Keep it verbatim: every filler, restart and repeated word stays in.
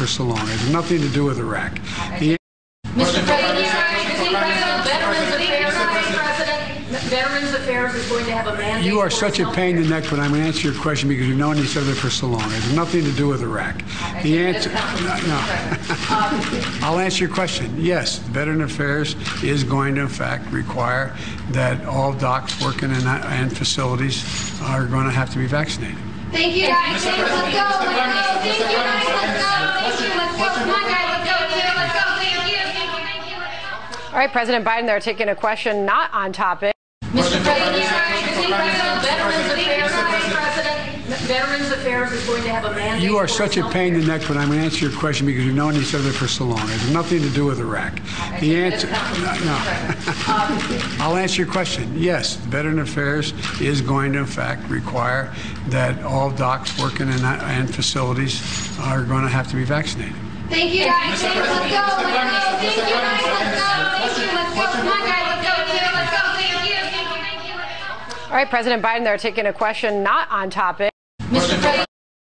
for so long. It has nothing to do with Iraq. The Mister President, Veterans Affairs is going to have a mandate. You are such a pain in the neck, but I'm going to answer your question because we've known each other for so long. It has nothing to do with Iraq. The answer, no, no. I'll answer your question. Yes, Veteran Affairs is going to, in fact, require that all docs working in and facilities are going to have to be vaccinated. Thank you, guys. Let's go. Let's go. Thank you, guys. Let's go. Thank you. Let's go. Come on, guys. Let's go. Let's go. Thank you. Thank you. All right, President Biden, they're taking a question not on topic. Mister President, Veterans Affairs, Veterans Affairs is going to have a mandate. You are such a pain in the neck, but I'm going to answer your question because we've known each other for so long. It has nothing to do with Iraq. The answer, no, no. I'll answer your question. Yes, Veteran Affairs is going to, in fact, require that all docs working in and facilities are going to have to be vaccinated. Thank you, guys. Let's go. Let's go. Thank you, guys. Let's go. Thank you. Let's go. Come on, guys. Let's go. Let's go. Thank you. All right, President Biden, they're taking a question not on topic. Mister President,